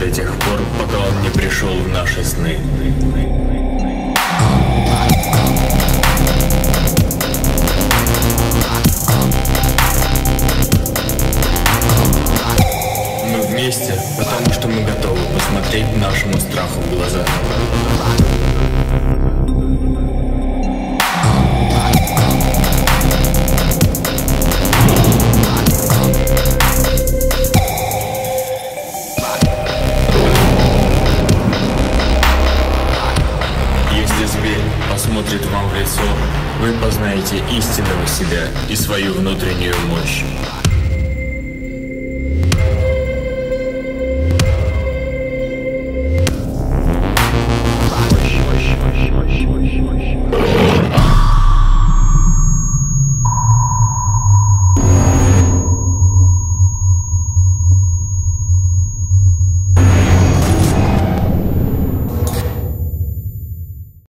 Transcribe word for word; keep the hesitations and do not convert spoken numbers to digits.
до тех пор, пока он не пришел в наши сны. Мы вместе, потому что мы готовы посмотреть нашему страху в глаза. Если зверь посмотрит вам в лицо, вы познаете истинного себя и свою внутреннюю мощь.